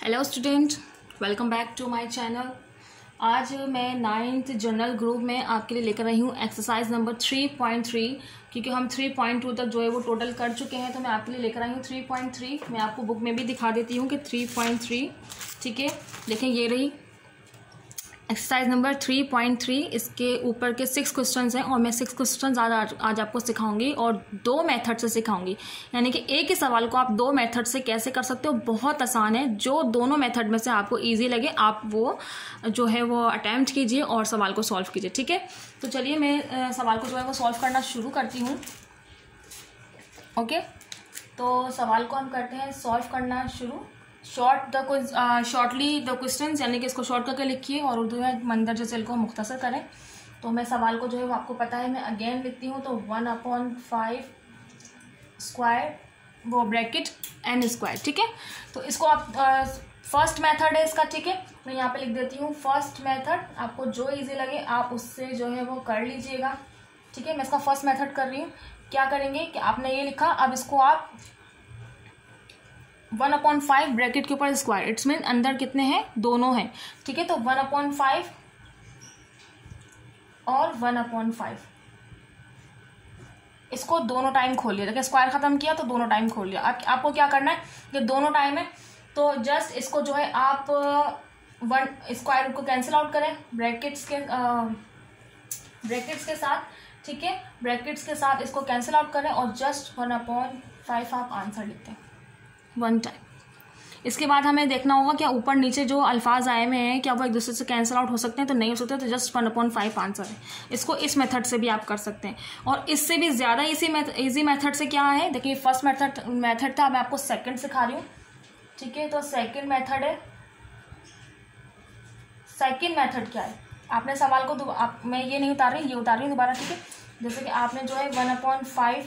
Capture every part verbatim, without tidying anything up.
Hello student, welcome back to my channel. आज मैं ninth general group में आपके लिए लेकर आई हूँ exercise number three point three, क्योंकि हम थ्री पॉइंट टू तक जो है वो टोटल कर चुके हैं, तो मैं आपके लिए लेकर आई हूँ थ्री पॉइंट थ्री। मैं आपको बुक में भी दिखा देती हूँ कि थ्री पॉइंट थ्री, ठीक है। देखें, ये रही exercise number three point three. इसके ऊपर के सिक्स क्वेश्चंस हैं और मैं सिक्स क्वेश्चंस आज आज आपको सिखाऊंगी और दो मेथड से सिखाऊंगी, यानी कि एक ही सवाल को आप दो मेथड से कैसे कर सकते हो। बहुत आसान है, जो दोनों मेथड में से आपको इजी लगे आप वो जो है वो अटैम्प्ट कीजिए और सवाल को सॉल्व कीजिए, ठीक है। तो चलिए मैं सवाल को जो है वो सॉल्व करना शुरू करती हूँ। ओके, तो सवाल को हम करते हैं सॉल्व करना शुरू। Short the shortly the questions, यानी कि इसको शॉर्ट करके लिखिए और उर्दू में मंदरजा झेल को मुख्तसर करें। तो मैं सवाल को जो है वो आपको पता है, मैं अगेन लिखती हूँ। तो वन अपॉन फाइव स्क्वायर वो ब्रैकेट एन स्क्वायर, ठीक है। तो इसको आप फर्स्ट मेथड है इसका, ठीक है। मैं यहाँ पे लिख देती हूँ फर्स्ट मेथड। आपको जो इजी लगे आप उससे जो है वो कर लीजिएगा, ठीक है। मैं इसका फर्स्ट मेथड कर रही हूँ। क्या करेंगे कि आपने ये लिखा, अब इसको आप वन अपॉन फाइव ब्रैकेट के ऊपर स्क्वायर, इट्स मीन अंदर कितने हैं, दोनों हैं, ठीक है। तो वन अपॉन फाइव और वन अपॉन फाइव, इसको दोनों टाइम खोल लिया। देखिए स्क्वायर खत्म किया तो दोनों टाइम खोल लिया। आप, आपको क्या करना है कि दोनों टाइम है तो जस्ट इसको जो है आप वन स्क्वायर रूट को कैंसिल आउट करें ब्रैकेट्स के ब्रैकेट्स के साथ, ठीक है। ब्रैकेट्स के साथ इसको कैंसिल आउट करें और जस्ट वन अपॉन फाइव आप आंसर लिखते हैं वन टाइम। इसके बाद हमें देखना होगा क्या ऊपर नीचे जो अल्फाज आए हुए हैं क्या वो एक दूसरे से कैंसिल आउट हो सकते हैं, तो नहीं हो सकते, तो just one upon five answer है। इसको इस मेथड से भी आप कर सकते हैं और इससे भी ज़्यादा इसी इजी मेथड से क्या है, देखिए फर्स्ट मेथड मेथड था, मैं आपको सेकंड सिखा रही हूँ, ठीक है। तो सेकंड मेथड है, सेकंड मेथड क्या है, आपने सवाल को आप, मैं ये नहीं उतार रही, ये उतार रही हूँ दोबारा, ठीक है। जैसे कि आपने जो है वन अपॉन फाइव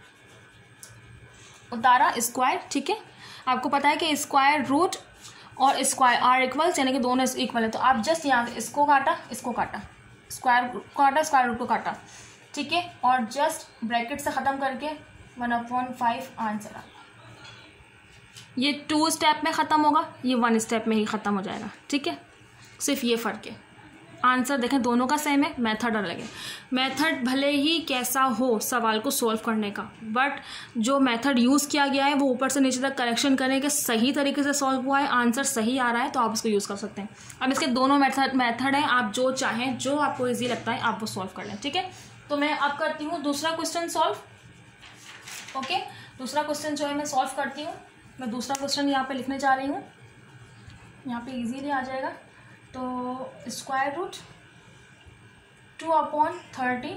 उतारा स्क्वायर, ठीक है। आपको पता है कि स्क्वायर रूट और स्क्वायर आर इक्वल्स, यानी कि दोनों इक्वल है, तो आप जस्ट यहाँ से इसको काटा, इसको काटा, स्क्वायर को काटा, स्क्वायर रूट को काटा, ठीक है। और जस्ट ब्रैकेट से ख़त्म करके वन अपॉन फाइव आंसर आ। ये टू स्टेप में ख़त्म होगा, ये वन स्टेप में ही ख़त्म हो जाएगा, ठीक है। सिर्फ ये फ़र्क है। आंसर देखें दोनों का सेम है, मेथड अलग है। मेथड भले ही कैसा हो सवाल को सॉल्व करने का, बट जो मेथड यूज़ किया गया है वो ऊपर से नीचे तक करेक्शन करने के सही तरीके से सॉल्व हुआ है, आंसर सही आ रहा है, तो आप इसको यूज़ कर सकते हैं। अब इसके दोनों मेथड मेथड हैं, आप जो चाहें, जो आपको ईजी लगता है आप वो सॉल्व कर लें, ठीक है। तो मैं अब करती हूँ दूसरा क्वेश्चन सॉल्व। ओके, दूसरा क्वेश्चन जो है मैं सॉल्व करती हूँ। मैं दूसरा क्वेश्चन यहाँ पर लिखने जा रही हूँ, यहाँ पर ईजीली आ जाएगा। तो square root two upon thirty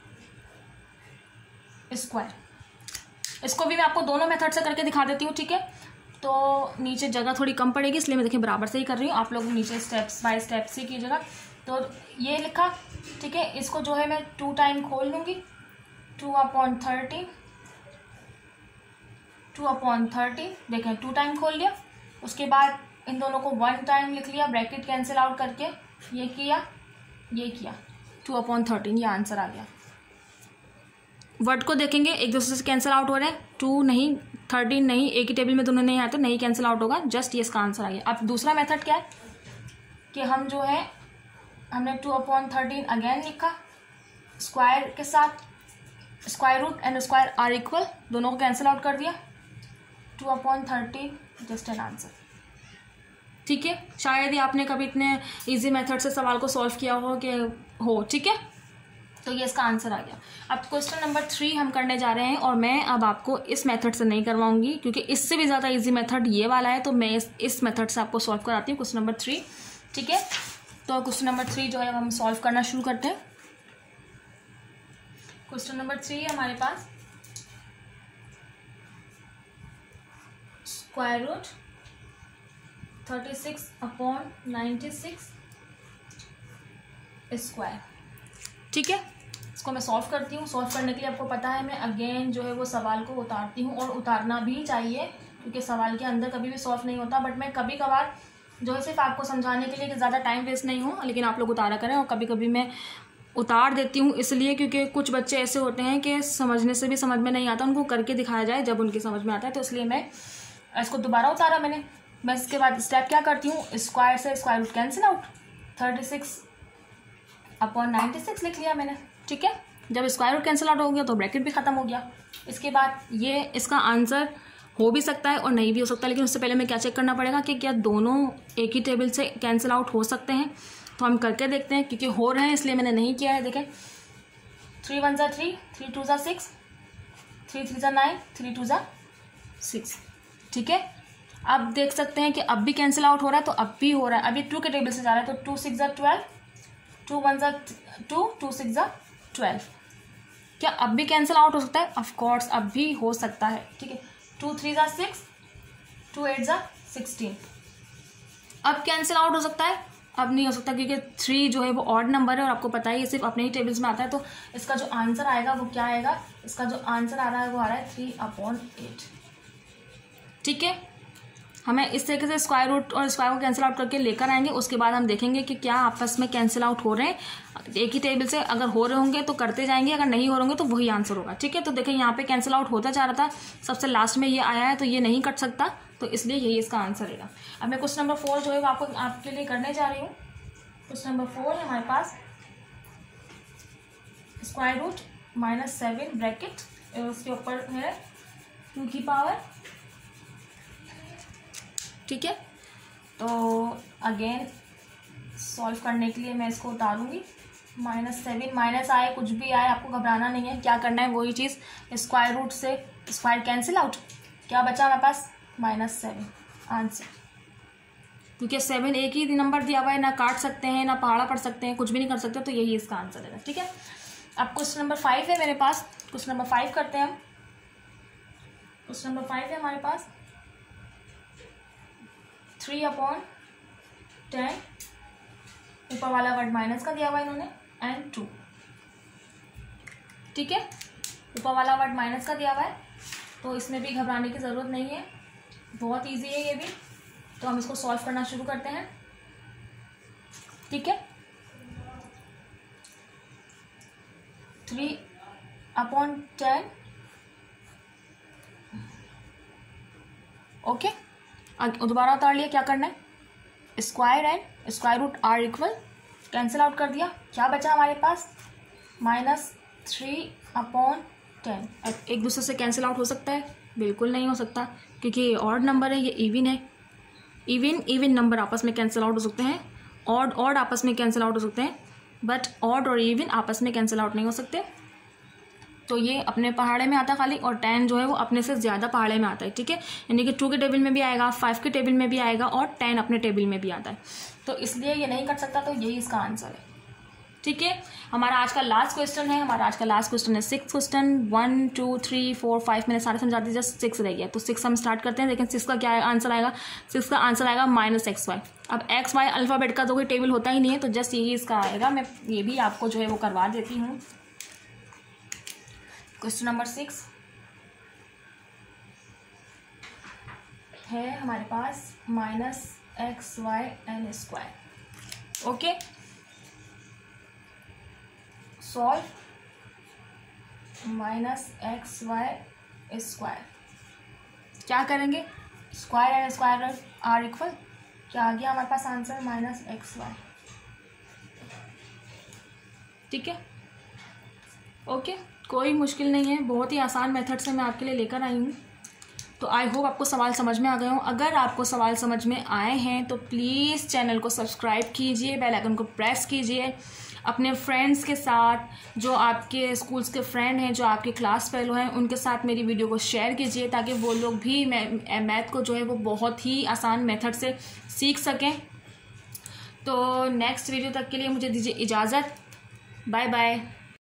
square, इसको भी मैं आपको दोनों मेथड से करके दिखा देती हूँ, ठीक है। तो नीचे जगह थोड़ी कम पड़ेगी, इसलिए मैं देखिए बराबर से ही कर रही हूँ, आप लोग नीचे स्टेप्स बाय स्टेप्स ही कीजिएगा। तो ये लिखा, ठीक है। इसको जो है मैं टू टाइम खोल लूँगी, two upon thirty, two upon thirty, देखें टू टाइम खोल लिया। उसके बाद इन दोनों को वन टाइम लिख लिया, ब्रैकेट कैंसिल आउट करके ये किया, ये किया, टू अपॉन थर्टीन, ये आंसर आ गया। वर्ड को देखेंगे एक दूसरे से कैंसिल आउट हो रहे हैं, टू नहीं थर्टीन नहीं, एक ही टेबल में दोनों नहीं आते, नहीं कैंसिल आउट होगा, जस्ट ये इसका आंसर आ गया। अब दूसरा मेथड क्या है कि हम जो है हमने टू अपॉन थर्टीन अगेन लिखा, स्क्वायर के साथ square root and square are equal, दोनों को कैंसिल आउट कर दिया, two upon thirteen just an answer, ठीक है। शायद ही आपने कभी इतने इजी मेथड से सवाल को सॉल्व किया हो कि हो, ठीक है। तो ये इसका आंसर आ गया। अब क्वेश्चन नंबर थ्री हम करने जा रहे हैं और मैं अब आपको इस मेथड से नहीं करवाऊंगी क्योंकि इससे भी ज़्यादा इजी मेथड ये वाला है, तो मैं इस इस मेथड से आपको सॉल्व कराती हूँ क्वेश्चन नंबर थ्री, ठीक है। तो क्वेश्चन नंबर थ्री जो है हम सॉल्व करना शुरू करते हैं। क्वेश्चन नंबर थ्री है हमारे पास, square root thirty six upon ninety six square, ठीक है। इसको मैं सॉल्व करती हूँ। सॉल्व करने के लिए आपको पता है मैं अगेन जो है वो सवाल को उतारती हूँ और उतारना भी चाहिए क्योंकि सवाल के अंदर कभी भी सॉल्व नहीं होता, बट मैं कभी कभार जो है सिर्फ आपको समझाने के लिए कि ज़्यादा टाइम वेस्ट नहीं हो, लेकिन आप लोग उतारा करें। और कभी कभी मैं उतार देती हूँ इसलिए क्योंकि कुछ बच्चे ऐसे होते हैं कि समझने से भी समझ में नहीं आता, उनको करके दिखाया जाए जब उनकी समझ में आता है, तो इसलिए मैं इसको दोबारा उतारा मैंने, मैं इसके बाद स्टेप क्या करती हूँ, स्क्वायर से square root cancel out, thirty six upon ninety six लिख लिया मैंने, ठीक है। जब स्क्वायर रूट कैंसिल आउट हो गया तो ब्रैकेट भी ख़त्म हो गया। इसके बाद ये इसका आंसर हो भी सकता है और नहीं भी हो सकता, लेकिन उससे पहले मैं क्या चेक करना पड़ेगा कि क्या दोनों एक ही टेबल से कैंसिल आउट हो सकते हैं। तो हम करके देखते हैं, क्योंकि हो रहे हैं इसलिए मैंने नहीं किया है। देखें, थ्री वन ज़ा थ्री, थ्री टू ज़ा सिक्स, थ्री थ्री ज़ा नाइन, थ्री टू ज़ा सिक्स, ठीक है। अब देख सकते हैं कि अब भी कैंसिल आउट हो रहा है, तो अब भी हो रहा है। अभी टू के टेबल से जा रहा है, तो टू सिक्स ज़ा ट्वेल्व, टू वन ज़ा टू, टू सिक्स ज़ा ट्वेल्व। क्या अब भी कैंसिल आउट हो सकता है? ऑफ कोर्स अब भी हो सकता है, ठीक है। टू थ्री ज़ा सिक्स, टू एट ज़ा सिक्सटीन। अब कैंसिल आउट हो सकता है? अब नहीं हो सकता, क्योंकि थ्री जो है वो ऑड नंबर है और आपको पता है ये सिर्फ अपने ही टेबल्स में आता है। तो इसका जो आंसर आएगा वो क्या आएगा, इसका जो आंसर आ रहा है वो आ रहा है थ्री अपॉन एट, ठीक है। हमें इस तरीके से स्क्वायर रूट और स्क्वायर को कैंसिल आउट करके लेकर आएंगे। उसके बाद हम देखेंगे कि क्या आपस में कैंसिल आउट हो रहे हैं एक ही टेबल से। अगर हो रहे होंगे तो करते जाएंगे, अगर नहीं हो रहे होंगे तो वही आंसर होगा, ठीक है। तो देखें यहाँ पे कैंसिल आउट होता जा रहा था, सबसे लास्ट में ये आया है, तो ये नहीं कट सकता, तो इसलिए यही इसका आंसर रहेगा। अब मैं क्वेश्चन नंबर फोर जो है वो आपको आपके लिए करने जा रही हूँ। क्वेश्चन नंबर फोर है हमारे पास, square root minus seven bracket, उसके ऊपर है टू की पावर, ठीक है। तो अगेन सॉल्व करने के लिए मैं इसको उतारूंगी। माइनस सेवन, माइनस आए कुछ भी आए आपको घबराना नहीं है। क्या करना है वही चीज़, स्क्वायर रूट से स्क्वायर कैंसिल आउट, क्या बचा हमारे पास, माइनस सेवन आंसर। क्योंकि सेवन एक ही नंबर दिया हुआ है, ना काट सकते हैं ना पहाड़ा पढ़ सकते हैं, कुछ भी नहीं कर सकते, तो यही इसका आंसर है, ठीक है। अब क्वेश्चन नंबर फाइव है मेरे पास, क्वेश्चन नंबर फाइव करते हैं हम। क्वेश्चन नंबर फाइव है हमारे पास, थ्री अपॉन टेन, ऊपर वाला वर्ड माइनस का दिया हुआ है इन्होंने, एंड टू, ठीक है। ऊपर वाला वर्ड माइनस का दिया हुआ है, तो इसमें भी घबराने की ज़रूरत नहीं है, बहुत इजी है ये भी। तो हम इसको सॉल्व करना शुरू करते हैं, ठीक है। Three upon ten, okay. दोबारा उतार लिया, क्या करना है, square and square root are equal, cancel out कर दिया, क्या बचा हमारे पास, माइनस थ्री अपॉन टेन। एक दूसरे से कैंसिल आउट हो सकता है? बिल्कुल नहीं हो सकता, क्योंकि ये ऑड नंबर है, ये इवन है। इवन इवन नंबर आपस में कैंसिल आउट हो सकते हैं, ऑड ऑड आपस में कैंसिल आउट हो सकते हैं, बट ऑड और इवन आपस में कैंसिल आउट नहीं हो सकते। तो ये अपने पहाड़े में आता है खाली, और टेन जो है वो अपने से ज़्यादा पहाड़े में आता है, ठीक है। यानी कि टू के टेबल में भी आएगा, फाइव के टेबल में भी आएगा, और टेन अपने टेबल में भी आता है, तो इसलिए ये नहीं कर सकता, तो यही इसका आंसर है, ठीक है। हमारा आज का लास्ट क्वेश्चन है, हमारा आज का लास्ट क्वेश्चन है six question. One two three four five मैंने सारे समझा दिए, जस्ट सिक्स रह गया, तो सिक्स हम स्टार्ट करते हैं। लेकिन सिक्स का क्या आंसर आएगा, सिक्स का आंसर आएगा माइनस एक्स वाई। अब एक्स वाई अल्फ़ाबेट का तो कोई टेबल होता ही नहीं है, तो जस्ट यही इसका आएगा। मैं ये भी आपको जो है वो करवा देती हूँ। क्वेश्चन नंबर सिक्स है हमारे पास, minus X Y an square, okay. Solve minus X Y square, क्या करेंगे, square and square are equal, क्या आ गया हमारे पास आंसर, माइनस एक्स वाई, ठीक है, ओके। कोई मुश्किल नहीं है, बहुत ही आसान मेथड से मैं आपके लिए लेकर आई हूँ। तो आई होप आपको सवाल समझ में आ गए हों। अगर आपको सवाल समझ में आए हैं तो प्लीज़ चैनल को सब्सक्राइब कीजिए, बेल आइकन को प्रेस कीजिए, अपने फ्रेंड्स के साथ, जो आपके स्कूल्स के फ्रेंड हैं, जो आपके क्लास फेलो हैं, उनके साथ मेरी वीडियो को शेयर कीजिए, ताकि वो लोग भी मैथ को जो है वो बहुत ही आसान मेथड से सीख सकें। तो नेक्स्ट वीडियो तक के लिए मुझे दीजिए इजाज़त, बाय बाय।